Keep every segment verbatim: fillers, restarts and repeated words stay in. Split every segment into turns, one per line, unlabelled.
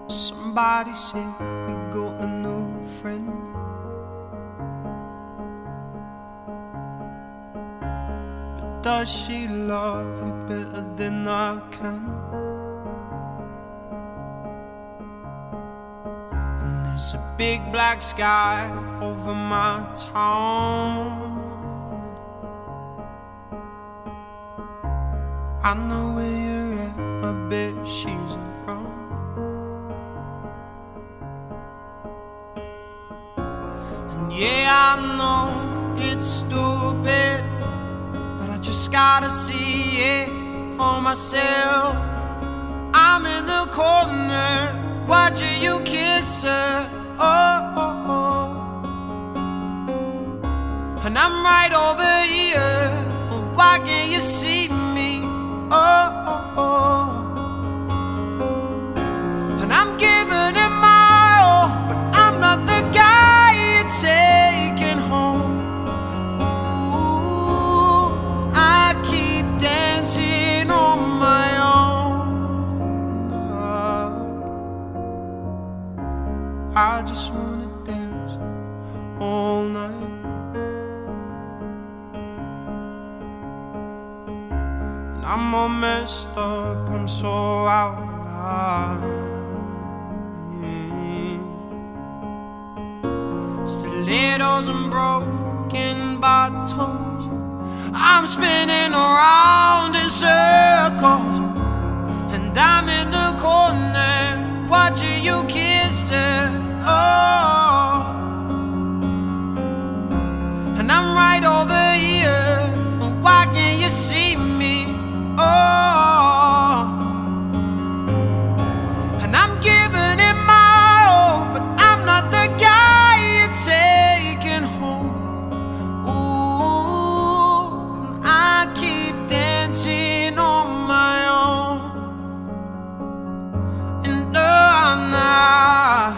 Somebody said you got a new friend, but does she love you better than I can? And there's a big black sky over my town. I know where you're at, I bet she's around. And yeah, I know it's stupid, but I just gotta see it for myself. I'm in the corner watching you kiss her, oh, oh, oh. And I'm right over here, why can't you see me? Oh, oh, oh. And I'm giving it my all, but I'm not the guy you're taking home. Ooh, I keep dancing on my own. I just wanna dance all night. I'm all messed up, I'm so out of line. Stilettos and broken bottles, I'm spinning around in circles. And I'm in the corner watching you kiss her, oh. And I'm right over here, why can't you see me? Oh, and I'm giving it my all, but I'm not the guy you're taking home. Ooh, I keep dancing on my own. And oh, nah.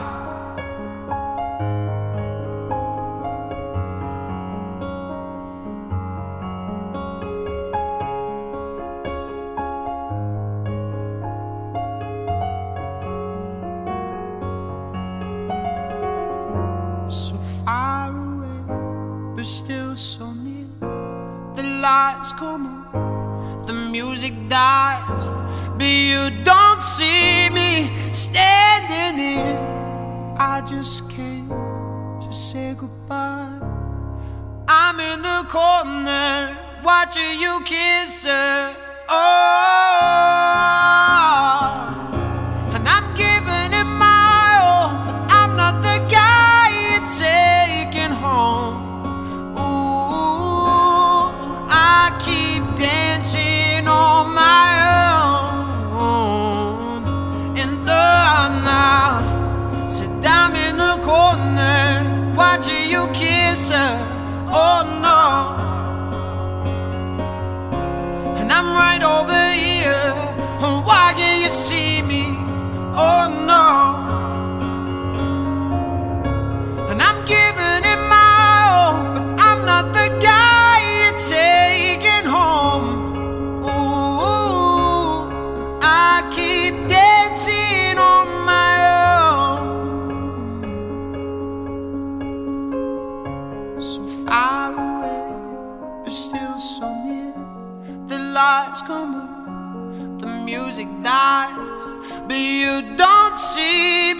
So far away, but still so near. The lights come on, the music dies, but you don't see me standing here. I just came to say goodbye. I'm in the corner watching you kiss her, oh. And I'm giving it my all, but I'm not the guy taking home. Ooh, I keep dancing on my own. And the now said I'm in the corner watching you kiss her, oh no. And I'm right over here, why can't you see me? Oh no. And I'm giving it my all, but I'm not the guy you're taking home. Ooh, I keep dancing on my own. So far away, but still so near. The lights come on, the music dies, but you don't see